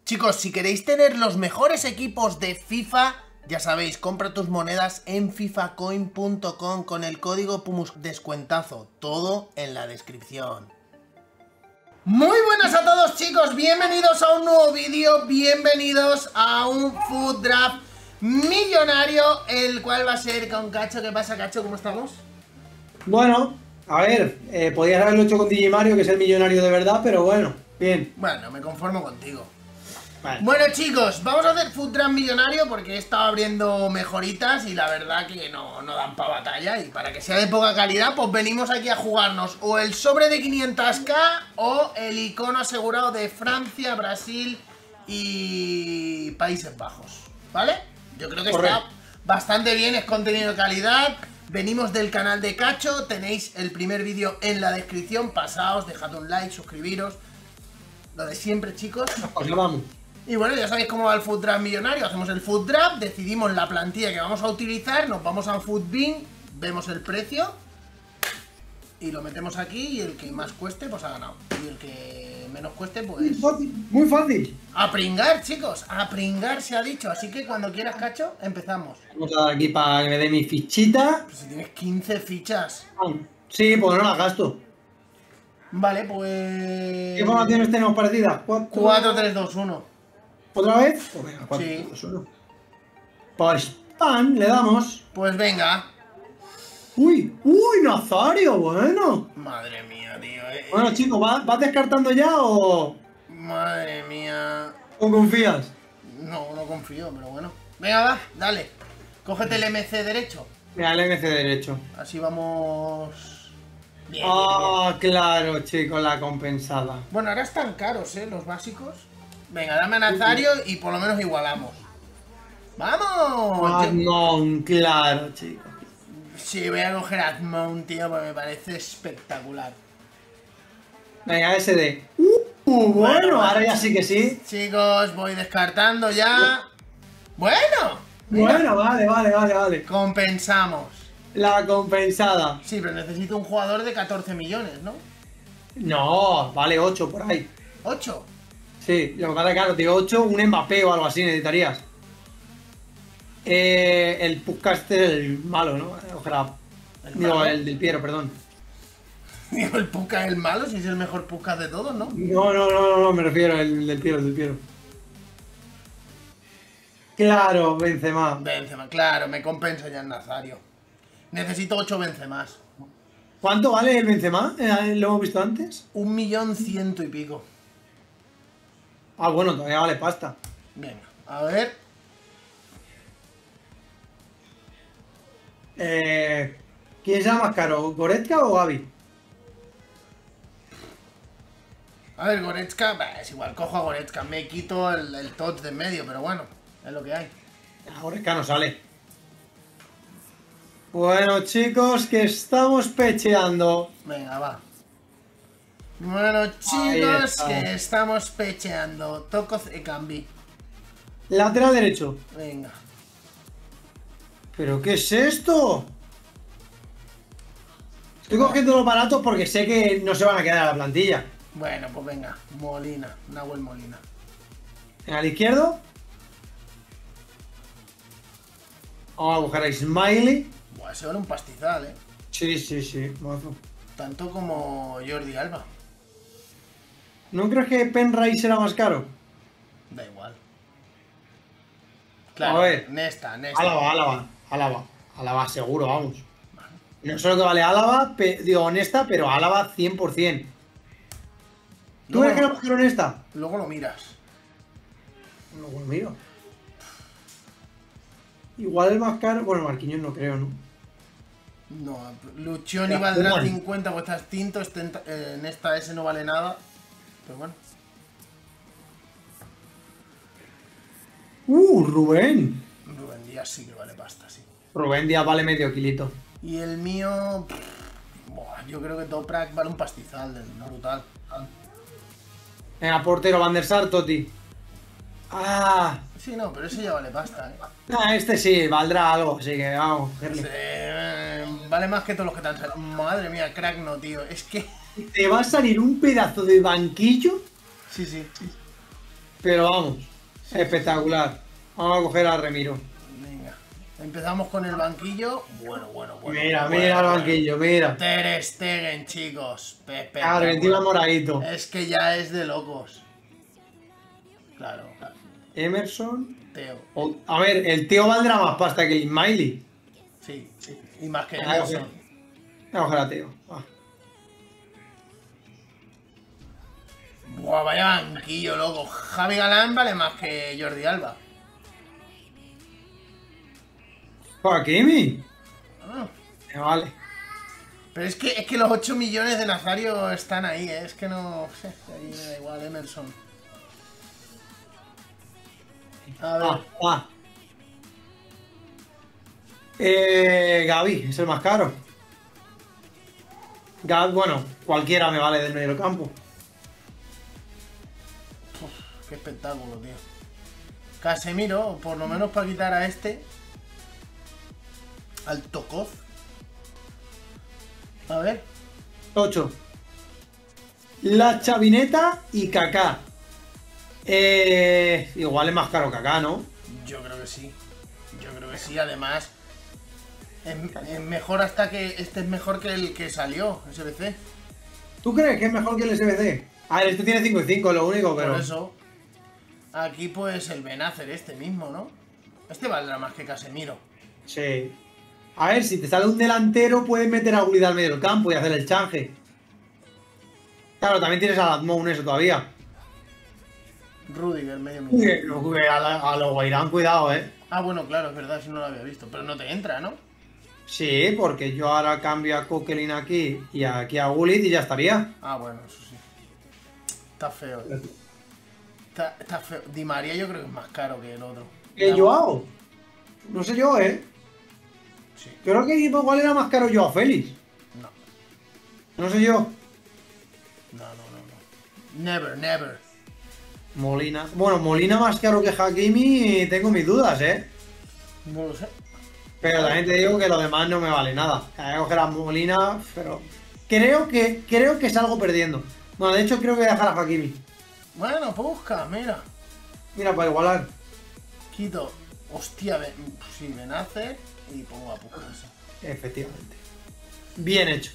Chicos, si queréis tener los mejores equipos de FIFA, ya sabéis, compra tus monedas en fifacoin.com con el código PUMUS descuentazo. Todo en la descripción. Muy buenas a todos, chicos, bienvenidos a un nuevo vídeo, bienvenidos a un Food Draft millonario, el cual va a ser con Cacho. ¿Qué pasa, Cacho? ¿Cómo estamos? Bueno, a ver, podías haberlo hecho con Digimario, que es el millonario de verdad, pero bueno, bien. Bueno, me conformo contigo. Vale. Bueno, chicos, vamos a hacer Food Draft millonario porque he estado abriendo mejoritas y la verdad que no dan para batalla. Y para que sea de poca calidad, pues venimos aquí a jugarnos o el sobre de 500k o el icono asegurado de Francia, Brasil y Países Bajos, ¿vale? Yo creo que Correcto. está bastante bien, es contenido de calidad. Venimos del canal de Cacho, tenéis el primer vídeo en la descripción. Pasaos, dejad un like, suscribiros. Lo de siempre, chicos. Pues vamos. Y bueno, ya sabéis cómo va el Food Draft millonario. Hacemos el Food Draft, decidimos la plantilla que vamos a utilizar, nos vamos a Foodbean, vemos el precio y lo metemos aquí, y el que más cueste, pues ha ganado. Y el que menos cueste, Muy pues... fácil, muy fácil. A pringar, chicos, a pringar se ha dicho. Así que cuando quieras, Cacho, empezamos. Vamos a dar aquí para que me dé mi fichita. Pues si tienes 15 fichas. Sí, pues no las gasto. Vale, pues... ¿Qué formaciones tenemos partidas? 4, 3, 2, 1. ¿Otra vez? Pues venga, 4, Sí. 3, 2, 1. Pues pan, le damos. Pues venga. Uy, Nazario, bueno. Madre mía, tío. Bueno, chicos, ¿vas descartando ya o Madre mía. confías? No confío, pero bueno. Venga, va, dale. Cógete el MC derecho. Mira, el MC derecho. Así vamos... Bien, bien, Ah, claro, chicos, la compensada. bien. Bueno, ahora están caros, los básicos. Venga, dame a Nazario y por lo menos igualamos. ¡Vamos! No, claro, chicos. Sí, voy a coger a Admon, tío, porque me parece espectacular. Venga, SD. Bueno, ahora ya sí que sí. Chicos, voy descartando ya. Bueno. Mira, Bueno, vale. compensamos. La compensada. Sí, pero necesito un jugador de 14 millones, ¿no? No, vale 8 por ahí. 8. Sí, lo que pasa es que, claro, digo 8, un Mbappé o algo así necesitarías. El Puskas es el malo, ¿no? Ojalá. ¿El Digo, malo? el del Piero, perdón. Digo, el Puka es el malo, si es el mejor Puka de todos, ¿no? No, me refiero al del Piero. Claro, Benzema. Benzema, claro, me compensa ya el Nazario. Necesito 8 Benzemas. ¿Cuánto vale el Benzema? ¿Lo hemos visto antes? 1.100.000 y pico. Ah, bueno, todavía vale pasta. Venga, a ver. ¿Quién será más caro? ¿Goretzka o Gavi? A ver, Goretzka, bah, es igual, cojo a Goretzka. Me quito el touch de en medio, pero bueno, es lo que hay. Goretzka no sale. Bueno, chicos, que estamos pecheando. Venga, va. Bueno, Ahí chicos, está. que estamos pecheando. Toco y cambi. Lateral derecho. Venga. ¿Pero qué es esto? Estoy cogiendo los baratos porque sé que no se van a quedar a la plantilla. Bueno, pues venga. Molina, Nahuel Molina. Al izquierdo. Vamos a buscar a Smiley. Buah, ese vale un pastizal, Sí, mazo. Tanto como Jordi Alba. ¿No crees que Penray será más caro? Da igual. Claro, A ver. Nesta. Álava, seguro, vamos. No sé lo que vale Álava, digo honesta, pero Álava 100%. ¿Tú crees que era más caro honesta? Luego lo miras. No, bueno, miro. Igual el más caro. Bueno, Marquinhos no creo, ¿no? No, Lucioni Ya, valdrá bueno. 50, pues estás tinto, en esta ese no vale nada. Pero bueno. Rubén. Rubén Díaz sí que vale pasta, sí. Rubén Díaz vale medio kilito. Y el mío... buah, yo creo que Toprak vale un pastizal, brutal. Venga, portero, Van der Sar, Totti. Ah, Sí, no, pero ese ya vale pasta, este sí, valdrá algo, así que vamos. Cogerle. Vale más que todos los que te han salido. Madre mía, crack no, tío. Es que... ¿Te va a salir un pedazo de banquillo? Sí, sí. Pero vamos, espectacular. Vamos a coger a Remiro. Venga. Empezamos con el banquillo. Bueno. Mira, bueno, mira el bueno. banquillo, mira. Ter Stegen, chicos. Argentina moradito. Es que ya es de locos. Claro. Emerson. Teo. A ver, el Teo valdrá más pasta que el Ismaili. Sí. Y más que Ah, Emerson. Voy a coger a Teo. Ah. Buah, vaya banquillo, loco. Javi Galán vale más que Jordi Alba. Hakimi. Ah. Vale. Pero es que los 8 millones de Nazario están ahí, ¿eh? Es que no... Ahí me da igual, Emerson. A ver. Gavi, es el más caro. Gavi, bueno, cualquiera me vale del medio campo. Uf, qué espectáculo, tío. Casemiro, por lo menos para quitar a este. Al Tokov. A ver. 8. La Chavineta y Kaká. Igual es más caro Kaká, ¿no? Yo creo que sí. Yo creo que sí, además. Es mejor hasta que. Este es mejor que el que salió, SBC. ¿Tú crees que es mejor que el SBC? A ver, este tiene 5 y 5, lo único, pero... Por eso. Aquí pues el Benacer este mismo, ¿no? Este valdrá más que Casemiro. Sí. A ver, si te sale un delantero, puedes meter a Gullit al medio del campo y hacer el change. Claro, también tienes a Latmoun eso todavía. Rudiger, medio millón. A los Guairán, cuidado, Ah, bueno, claro, es verdad, si no lo había visto. Pero no te entra, ¿no? Sí, porque yo ahora cambio a Coquelin aquí y aquí a Gullit y ya estaría. Ah, bueno, eso sí. Está feo. Está feo. Di María yo creo que es más caro que el otro. ¿Qué Joao? No sé yo, Sí. Creo que igual era más caro Joao Félix. No. No sé yo. No. Never. Molina. Bueno, Molina más caro que Hakimi, tengo mis dudas, No lo sé. Pero también te digo que lo demás no me vale nada. Voy a coger a Molina, pero... Creo que salgo perdiendo. Bueno, de hecho creo que voy a dejar a Hakimi. Bueno, busca, mira. Mira, para igualar. Quito. Hostia, sí, Benacer y pongo a Pujas. Efectivamente. Bien hecho.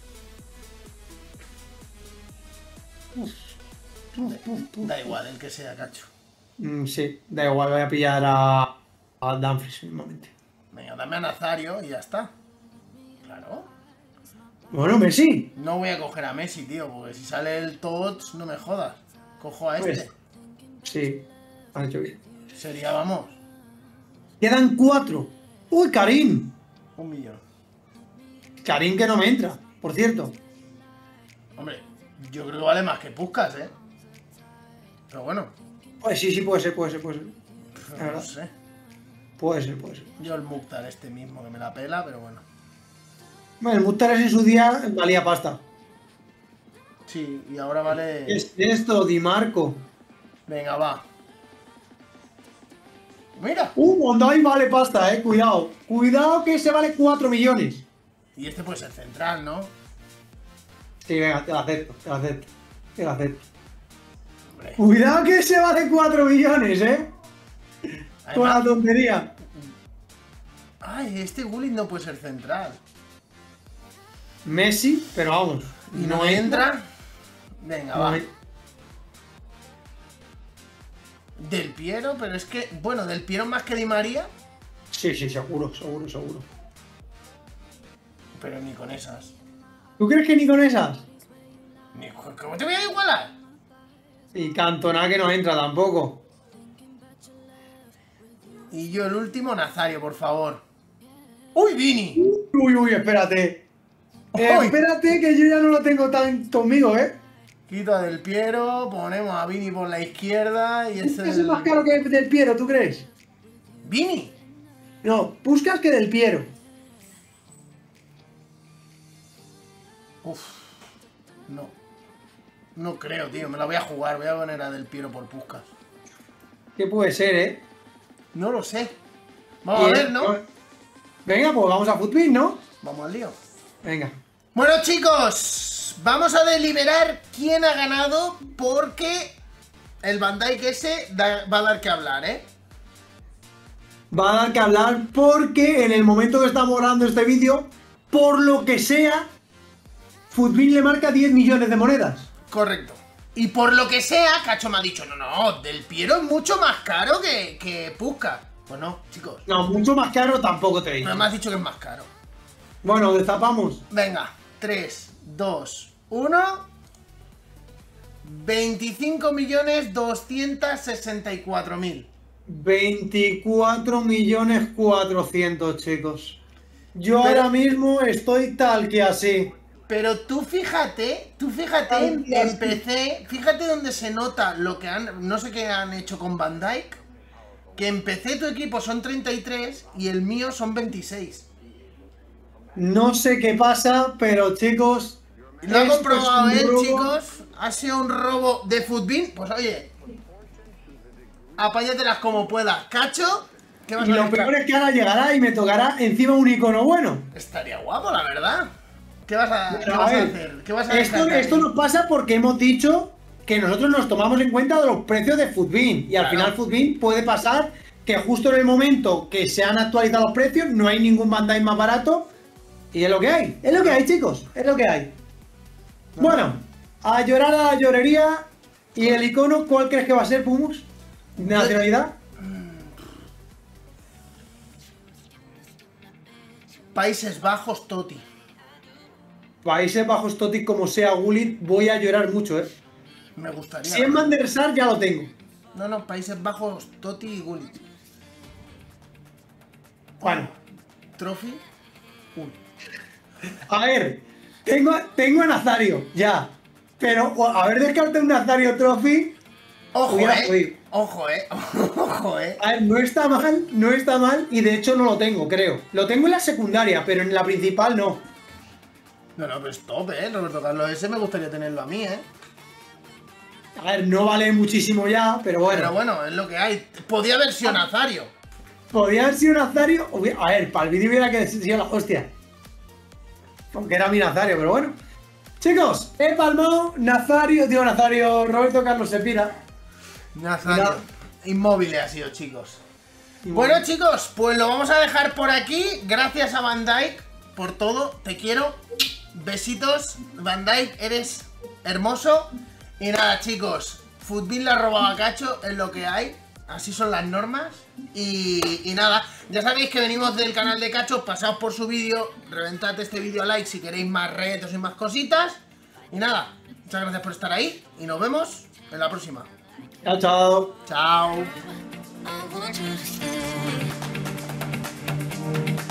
Da igual el que sea, cacho. Sí, da igual, voy a pillar a Dumfries mismamente. Venga, dame a Nazario y ya está. Claro. Bueno, Messi. No voy a coger a Messi, tío, porque si sale el Tots, no me jodas. Cojo a este. Pues, sí, has hecho bien. Sería, vamos, Quedan 4. ¡Uy, Karim! 1 millón. Karim que no me entra, por cierto. Hombre, yo creo que vale más que Puskás, ¿eh? Pero bueno, Pues sí, puede ser. no sé. Puede ser. Yo el Mukhtar este mismo que me la pela, pero bueno. Bueno, el Mustares en su día valía pasta. Sí, y ahora vale... Es esto, Di Marco. Venga, va. Mira. Mondai vale pasta, cuidado. Cuidado que ese vale 4 millones. Y este puede ser central, ¿no? Sí, venga, te lo acepto. Hombre. Cuidado que ese vale 4 millones, Con la Además... tontería. Ay, este Gullit no puede ser central. Messi, pero vamos. ¿Y no entra? Venga, No va. entra. Del Piero, pero es que... Bueno, Del Piero más que Di María. Sí, seguro. Pero ni con esas. ¿Tú crees que ni con esas? ¿Cómo te voy a igualar? Y Cantona que no entra tampoco. Y yo el último, Nazario, por favor. ¡Uy, Vini! Uy, espérate. Espérate que yo ya no lo tengo tan conmigo, Quito a Del Piero, ponemos a Vini por la izquierda y ese... Es más caro que Del Piero, ¿tú crees? ¿Vini? No, Puskás que Del Piero. Uf. No. No creo, tío. Me la voy a jugar. Voy a poner a Del Piero por Puskás. ¿Qué puede ser, No lo sé. Vamos a ver, ¿no? Venga, pues vamos a Footbin, ¿no? Vamos al lío. Venga. Bueno, chicos, vamos a deliberar quién ha ganado porque el Van Dijk ese va a dar que hablar, ¿eh? Va a dar que hablar porque en el momento que estamos grabando este vídeo, por lo que sea, Futbin le marca 10 millones de monedas. Correcto. Y por lo que sea, Cacho me ha dicho, no, Del Piero es mucho más caro que Puskás. Pues no, chicos. No, mucho más caro tampoco te digo. Pero me has dicho que es más caro. Bueno, destapamos. Venga, 3, 2, 1. 25.264.000. 24.400.000, chicos. Yo ahora mismo estoy tal que así. Pero tú fíjate en PC, fíjate donde se nota lo que han, no sé qué han hecho con Van Dijk, que en PC tu equipo son 33 y el mío son 26. No sé qué pasa, pero chicos... Lo ha comprobado él, chicos. Ha sido un robo de Futbin. Pues oye, apáñatelas como puedas. Cacho, ¿qué vas a hacer? Lo peor es que ahora llegará y me tocará encima un icono bueno. Estaría guapo, la verdad. ¿Qué vas a hacer? ¿Qué vas a esto nos pasa porque hemos dicho que nosotros nos tomamos en cuenta de los precios de Futbin. Y al final Futbin puede pasar que justo en el momento que se han actualizado los precios no hay ningún Van Dijk más barato. Y es lo que hay. Es lo que hay, chicos. Es lo que hay. Bueno, a llorar a la llorería. ¿Y el icono cuál crees que va a ser, Pumus? ¿De nacionalidad? Países Bajos, Totti. Países Bajos, Totti, como sea Gullit, voy a llorar mucho, ¿eh? Me gustaría. Si es Van der Sar, ya lo tengo. No, Países Bajos, Totti y Gullit. Bueno. Trophy. A ver, tengo a Nazario, ya. Pero haber descartado un Nazario Trophy. Ojo, Ojo, A ver, no está mal y de hecho no lo tengo, creo. Lo tengo en la secundaria, pero en la principal no. No, pero es top, Roberto Carlos, ese me gustaría tenerlo a mí, A ver, no vale muchísimo ya, pero bueno. Pero bueno, es lo que hay. Podía haber sido Nazario. Podía haber sido Nazario. A ver, para el vídeo hubiera que sido la hostia. Aunque era mi Nazario, pero bueno. Chicos, he palmado Nazario, Roberto Carlos se pira. Nazario. Inmóvil ha sido, chicos. Bueno, chicos, pues lo vamos a dejar por aquí. Gracias a Van Dijk por todo. Te quiero. Besitos. Van Dijk, eres hermoso. Y nada, chicos. Futbin la ha robado a Cacho, es lo que hay. Así son las normas. Y nada, ya sabéis que venimos del canal de Cacho. Pasaos por su vídeo. Reventad este vídeo a like si queréis más retos y más cositas. Y nada, muchas gracias por estar ahí. Y nos vemos en la próxima. Chao, chao. Chao. I want you to stay.